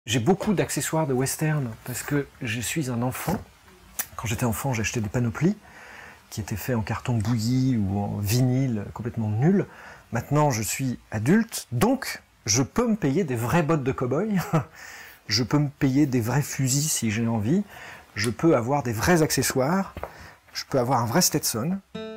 J'ai beaucoup d'accessoires de western parce que je suis un enfant. Quand j'étais enfant, j'achetais des panoplies qui étaient faits en carton bouilli ou en vinyle complètement nul. Maintenant, je suis adulte, donc je peux me payer des vraies bottes de cow-boy. Je peux me payer des vrais fusils si j'ai envie. Je peux avoir des vrais accessoires. Je peux avoir un vrai Stetson.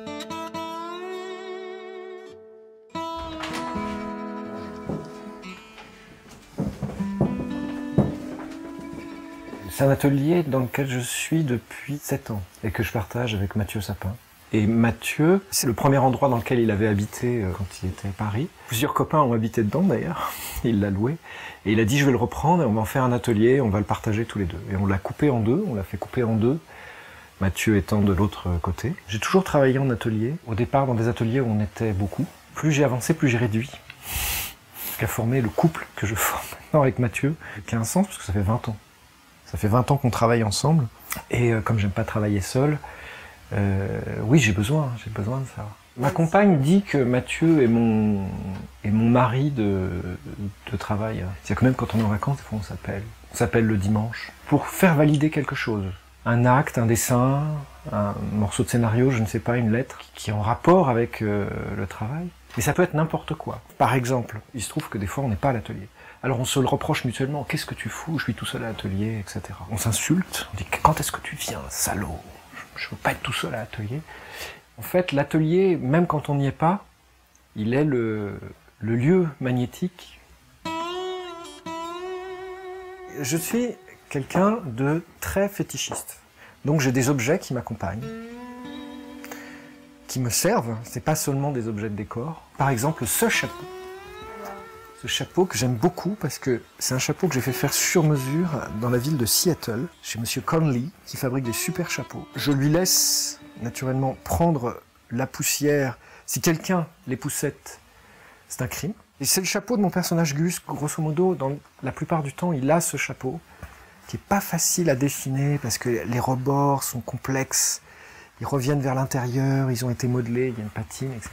C'est un atelier dans lequel je suis depuis 7 ans et que je partage avec Mathieu Sapin. Et Mathieu, c'est le premier endroit dans lequel il avait habité quand il était à Paris. Plusieurs copains ont habité dedans d'ailleurs, il l'a loué. Et il a dit je vais le reprendre et on va en faire un atelier, on va le partager tous les deux. Et on l'a coupé en deux, on l'a fait couper en deux, Mathieu étant de l'autre côté. J'ai toujours travaillé en atelier, au départ dans des ateliers où on était beaucoup. Plus j'ai avancé, plus j'ai réduit. Ce qui a formé le couple que je forme maintenant avec Mathieu, qui a un sens parce que ça fait 20 ans. Ça fait 20 ans qu'on travaille ensemble, et comme j'aime pas travailler seul, oui, j'ai besoin de ça. Ma compagne dit que Mathieu est mon mari de travail. C'est-à-dire que même quand on est en vacances, des fois on s'appelle le dimanche, pour faire valider quelque chose. Un acte, un dessin, un morceau de scénario, je ne sais pas, une lettre, qui est en rapport avec le travail. Mais ça peut être n'importe quoi. Par exemple, il se trouve que des fois on n'est pas à l'atelier. Alors on se le reproche mutuellement, qu'est-ce que tu fous, je suis tout seul à l'atelier, etc. On s'insulte, on dit quand est-ce que tu viens, salaud, je veux pas être tout seul à l'atelier. En fait, l'atelier, même quand on n'y est pas, il est le lieu magnétique. Je suis quelqu'un de très fétichiste. Donc j'ai des objets qui m'accompagnent, qui me servent, c'est pas seulement des objets de décor. Par exemple, ce chapeau. Ce chapeau que j'aime beaucoup parce que c'est un chapeau que j'ai fait faire sur mesure dans la ville de Seattle, chez Monsieur Conley, qui fabrique des super chapeaux. Je lui laisse naturellement prendre la poussière. Si quelqu'un les poussette, c'est un crime. Et c'est le chapeau de mon personnage Gus, grosso modo, la plupart du temps, il a ce chapeau, qui est pas facile à dessiner parce que les rebords sont complexes, ils reviennent vers l'intérieur, ils ont été modelés, il y a une patine, etc.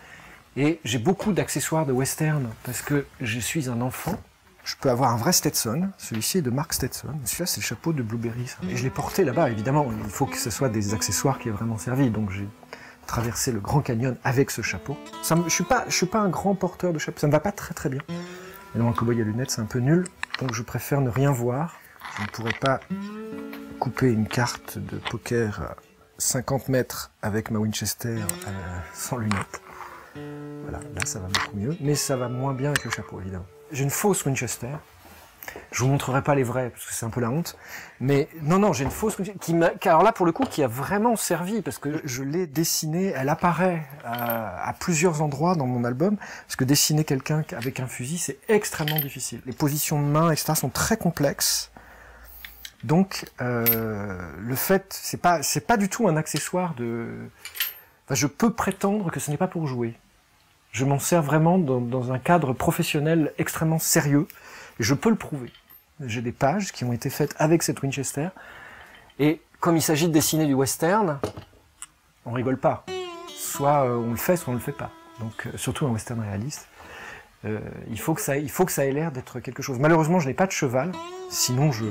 Et j'ai beaucoup d'accessoires de western, parce que je suis un enfant. Je peux avoir un vrai Stetson, celui-ci est de Mark Stetson. Celui-là, c'est le chapeau de Blueberry. Ça. Et je l'ai porté là-bas, évidemment. Il faut que ce soit des accessoires qui aient vraiment servi. Donc j'ai traversé le Grand Canyon avec ce chapeau. Je suis pas un grand porteur de chapeau, ça me va pas très très bien. Et dans un cow-boy à lunettes, c'est un peu nul, donc je préfère ne rien voir. Je ne pourrais pas couper une carte de poker à 50 mètres avec ma Winchester sans lunettes. Voilà, là ça va beaucoup mieux, mais ça va moins bien avec le chapeau, évidemment. J'ai une fausse Winchester. Je vous montrerai pas les vraies, parce que c'est un peu la honte. Mais non, j'ai une fausse Winchester, alors là, pour le coup, qui a vraiment servi, parce que je l'ai dessinée, elle apparaît à plusieurs endroits dans mon album, parce que dessiner quelqu'un avec un fusil, c'est extrêmement difficile. Les positions de main, etc., sont très complexes. Donc, le fait, c'est pas du tout un accessoire de... Enfin, je peux prétendre que ce n'est pas pour jouer. Je m'en sers vraiment dans un cadre professionnel extrêmement sérieux, et je peux le prouver. J'ai des pages qui ont été faites avec cette Winchester, et comme il s'agit de dessiner du western, on rigole pas. Soit on le fait, soit on le fait pas. Donc, surtout un western réaliste, il faut que ça ait l'air d'être quelque chose. Malheureusement, je n'ai pas de cheval, sinon je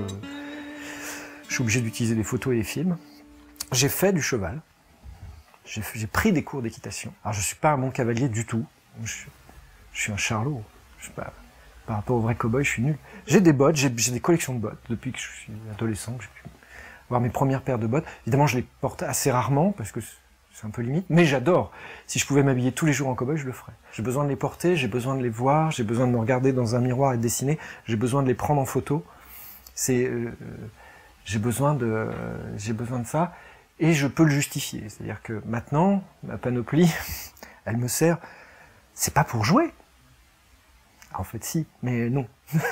suis obligé d'utiliser des photos et des films. J'ai fait du cheval. J'ai pris des cours d'équitation. Alors je suis pas un bon cavalier du tout. Je suis un charlot. Je sais pas, par rapport au vrai cow-boy, je suis nul. J'ai des bottes, j'ai des collections de bottes. Depuis que je suis adolescent, j'ai pu avoir mes premières paires de bottes. Évidemment, je les porte assez rarement parce que c'est un peu limite, mais j'adore. Si je pouvais m'habiller tous les jours en cow-boy, je le ferais. J'ai besoin de les porter, j'ai besoin de les voir, j'ai besoin de me regarder dans un miroir et de dessiner, j'ai besoin de les prendre en photo. J'ai besoin de ça. Et je peux le justifier, c'est-à-dire que maintenant, ma panoplie, elle me sert, c'est pas pour jouer. En fait si, mais non.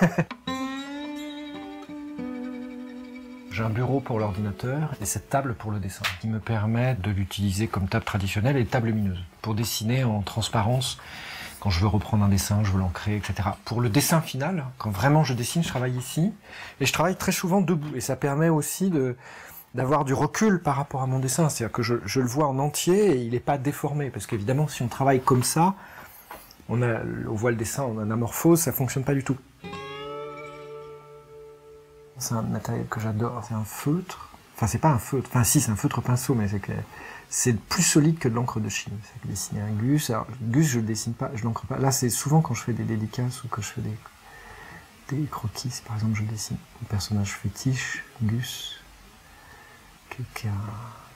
J'ai un bureau pour l'ordinateur et cette table pour le dessin, qui me permet de l'utiliser comme table traditionnelle et table lumineuse, pour dessiner en transparence, quand je veux reprendre un dessin, je veux l'ancrer, etc. Pour le dessin final, quand vraiment je dessine, je travaille ici, et je travaille très souvent debout, et ça permet aussi d'avoir du recul par rapport à mon dessin, c'est-à-dire que je le vois en entier et il n'est pas déformé, parce qu'évidemment si on travaille comme ça, on voit le dessin en anamorphose, ça fonctionne pas du tout. C'est un matériel que j'adore, c'est un feutre. Enfin, c'est pas un feutre, enfin si, c'est un feutre pinceau, mais c'est plus solide que de l'encre de Chine. C'est dessiner un Gus. Alors, Gus, je le dessine pas, je l'encre pas. Là, c'est souvent quand je fais des dédicaces ou que je fais des croquis. Par exemple, je dessine un personnage fétiche, Gus, qui est un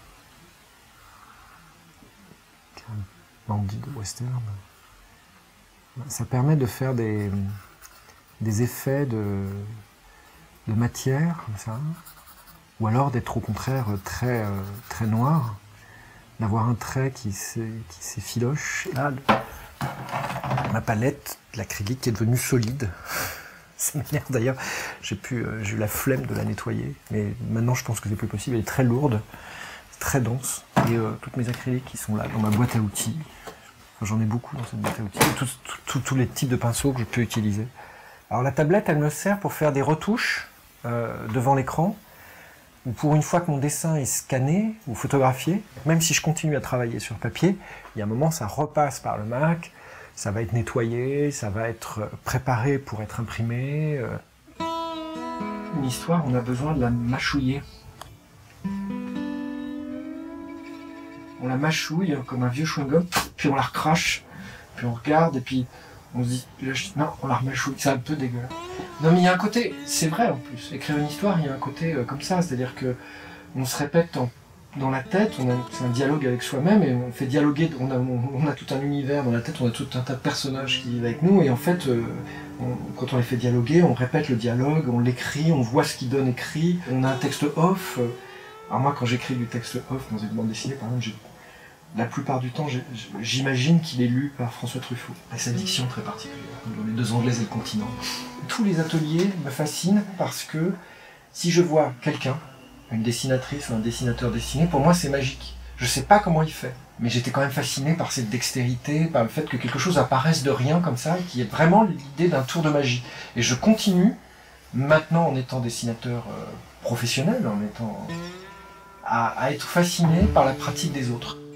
bandit de western. Ça permet de faire des effets de matière, comme ça, ou alors d'être au contraire très noir, d'avoir un trait qui s'effiloche. Là, ma palette, l'acrylique, qui est devenue solide. Ça m'énerve d'ailleurs, j'ai eu la flemme de la nettoyer, mais maintenant je pense que c'est plus possible. Elle est très lourde, très dense, et toutes mes acryliques qui sont là dans ma boîte à outils. Enfin, j'en ai beaucoup dans cette boîte à outils, tous les types de pinceaux que je peux utiliser. Alors la tablette, elle me sert pour faire des retouches devant l'écran, ou pour une fois que mon dessin est scanné ou photographié, même si je continue à travailler sur papier, il y a un moment, ça repasse par le Mac, ça va être nettoyé, ça va être préparé pour être imprimé. Une histoire, on a besoin de la mâchouiller. On la mâchouille comme un vieux chewing-gum, puis on la recrache, puis on regarde, et puis on se dit, non, on la remâchouille, c'est un peu dégueulasse. Non mais il y a un côté, c'est vrai en plus, écrire une histoire, il y a un côté comme ça, c'est-à-dire que on se répète dans la tête, c'est un dialogue avec soi-même, et on fait dialoguer, on a tout un univers dans la tête, on a tout un tas de personnages qui vivent avec nous, et en fait, quand on les fait dialoguer, on répète le dialogue, on l'écrit, on voit ce qu'il donne écrit, on a un texte off. Alors moi, quand j'écris du texte off dans une bande dessinée, par exemple, la plupart du temps, j'imagine qu'il est lu par François Truffaut, avec sa diction très particulière, dans Les Deux Anglaises et le continent. Tous les ateliers me fascinent parce que si je vois quelqu'un, une dessinatrice ou un dessinateur dessiner, pour moi c'est magique. Je sais pas comment il fait, mais j'étais quand même fasciné par cette dextérité, par le fait que quelque chose apparaisse de rien comme ça, qui est vraiment l'idée d'un tour de magie. Et je continue, maintenant en étant dessinateur professionnel, à être fasciné par la pratique des autres.